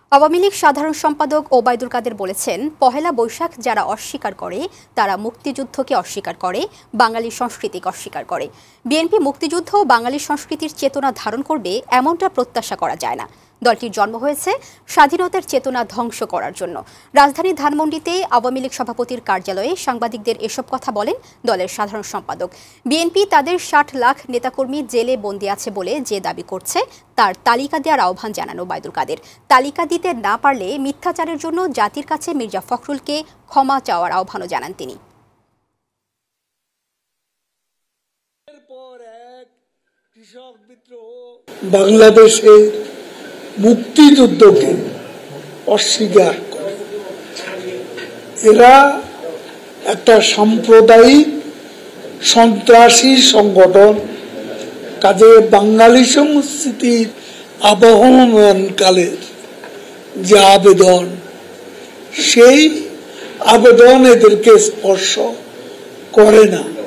আওয়ামী লীগ সাধারণ সম্পাদক ওবায়দুল কাদের বলেছেন, পহেলা বৈশাখ যারা অস্বীকার করে তারা মুক্তিযুদ্ধকে অস্বীকার করে, বাঙালি সংস্কৃতিকে অস্বীকার করে। বিএনপি মুক্তিযুদ্ধ ও বাঙালি সংস্কৃতির চেতনা ধারণ করবে এমনটা প্রত্যাশা করা যায় না। দলটির জন্ম হয়েছে স্বাধীনতার চেতনা ধ্বংস করার জন্য। রাজধানীর ধানমন্ডিতে আওয়ামী লীগ সভাপতির কার্যালয়ে সাংবাদিকদের এসব কথা বলেন দলের সাধারণ সম্পাদক। বিএনপি তাদের ৬০ লাখ নেতাকর্মী জেলে বন্দী আছে বলে যে দাবি করছে তার তালিকা দেওয়ার আহ্বান জানান ওবায়দুল কাদের। তালিকা দিতে না পারলে মিথ্যাচারের জন্য জাতির কাছে মির্জা ফখরুলকে ক্ষমা চাওয়ার আহ্বানও জানান তিনি। বাংলাদেশের মুক্তিযুদ্ধকে অস্বীকার করে। এরা একটা সাম্প্রদায়িক সন্ত্রাসী সংগঠন। কাজে বাঙালি সংস্কৃতির আবহমানকালের যে আবেদন, সেই আবেদন এদেরকে স্পর্শ করে না।